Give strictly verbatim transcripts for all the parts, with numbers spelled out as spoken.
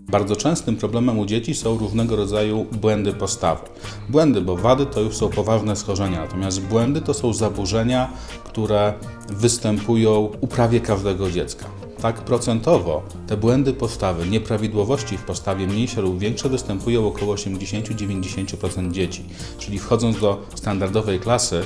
Bardzo częstym problemem u dzieci są różnego rodzaju błędy postawy. Błędy, bo wady to już są poważne schorzenia, natomiast błędy to są zaburzenia, które występują u prawie każdego dziecka. Tak procentowo te błędy postawy, nieprawidłowości w postawie mniejsze lub większe występują około osiemdziesiąt do dziewięćdziesięciu procent dzieci. Czyli wchodząc do standardowej klasy,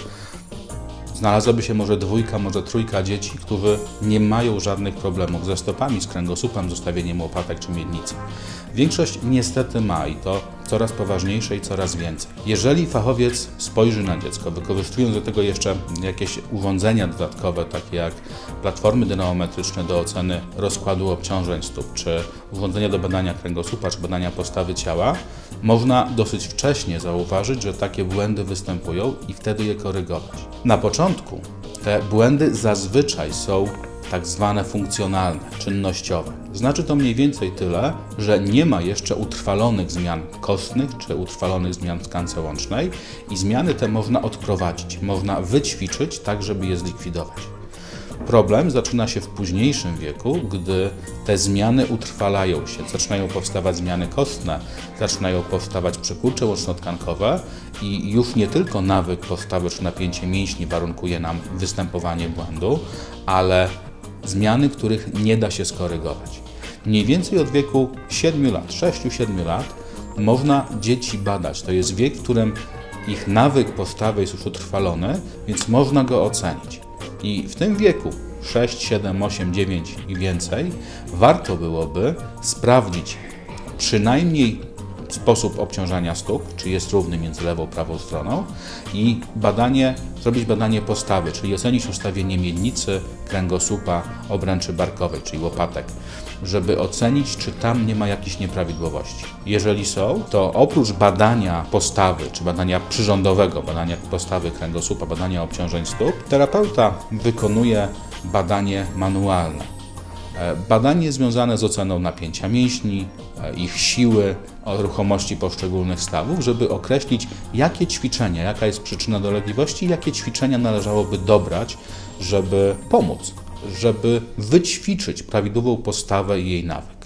znalazłaby się może dwójka, może trójka dzieci, którzy nie mają żadnych problemów ze stopami, z kręgosłupem, z ustawieniem łopatek czy miednicy. Większość niestety ma i to coraz poważniejsze i coraz więcej. Jeżeli fachowiec spojrzy na dziecko, wykorzystując do tego jeszcze jakieś urządzenia dodatkowe, takie jak platformy dynamometryczne do oceny rozkładu obciążeń stóp, czy urządzenia do badania kręgosłupa, czy badania postawy ciała, można dosyć wcześnie zauważyć, że takie błędy występują i wtedy je korygować. Na początku te błędy zazwyczaj są tak zwane funkcjonalne, czynnościowe. Znaczy to mniej więcej tyle, że nie ma jeszcze utrwalonych zmian kostnych czy utrwalonych zmian w tkance łącznej i zmiany te można odprowadzić, można wyćwiczyć tak, żeby je zlikwidować. Problem zaczyna się w późniejszym wieku, gdy te zmiany utrwalają się, zaczynają powstawać zmiany kostne, zaczynają powstawać przykurcze łącznotkankowe i już nie tylko nawyk postawy czy napięcie mięśni warunkuje nam występowanie błędu, ale zmiany, których nie da się skorygować. Mniej więcej od wieku siedmiu lat, sześciu do siedmiu lat można dzieci badać. To jest wiek, w którym ich nawyk postawy jest już utrwalony, więc można go ocenić. I w tym wieku sześć, siedem, osiem, dziewięć i więcej warto byłoby sprawdzić przynajmniej sposób obciążania stóp, czy jest równy między lewą a prawą stroną i badanie, zrobić badanie postawy, czyli ocenić ustawienie miednicy, kręgosłupa, obręczy barkowej, czyli łopatek, żeby ocenić, czy tam nie ma jakichś nieprawidłowości. Jeżeli są, to oprócz badania postawy, czy badania przyrządowego, badania postawy kręgosłupa, badania obciążeń stóp, terapeuta wykonuje badanie manualne. Badanie związane z oceną napięcia mięśni, ich siły, ruchomości poszczególnych stawów, żeby określić, jakie ćwiczenia, jaka jest przyczyna dolegliwości, jakie ćwiczenia należałoby dobrać, żeby pomóc, żeby wyćwiczyć prawidłową postawę i jej nawyk.